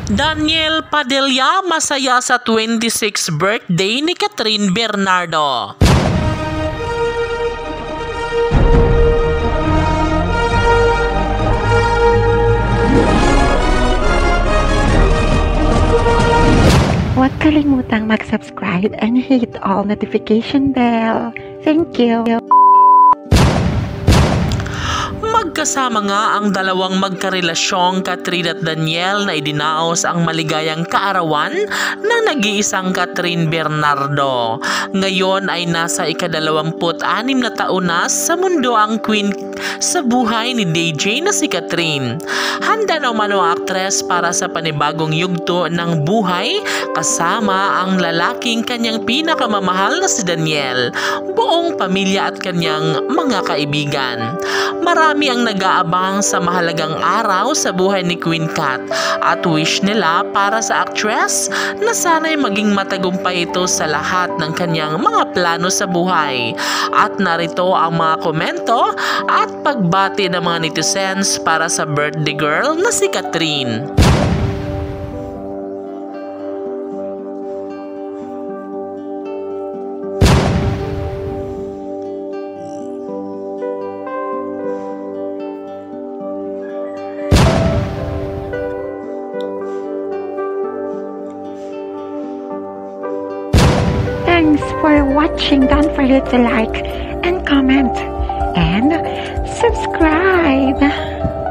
Daniel Padilla masaya sa 26th birthday ni Catherine Bernardo. Huwag kalimutang mag-subscribe and hit all notification bell. Thank you. Magkasama nga ang dalawang magkarelasyong Catherine at Daniel na idinaos ang maligayang kaarawan ng nag-iisang Catherine Bernardo. Ngayon ay nasa ika-26 na taon na sa mundo ang queen sa buhay ni DJ na si Catherine. Handa na umano ang aktres para sa panibagong yugto ng buhay kasama ang lalaking kanyang pinakamamahal na si Daniel, buong pamilya at kanyang mga kaibigan. Marami ang nag-aabang sa mahalagang araw sa buhay ni Queen Cat at wish nila para sa actress na sana'y maging matagumpay ito sa lahat ng kanyang mga plano sa buhay. At narito ang mga komento at pagbati ng mga netizens para sa birthday girl na si Catherine. Thanks for watching. Don't forget to like and comment and subscribe.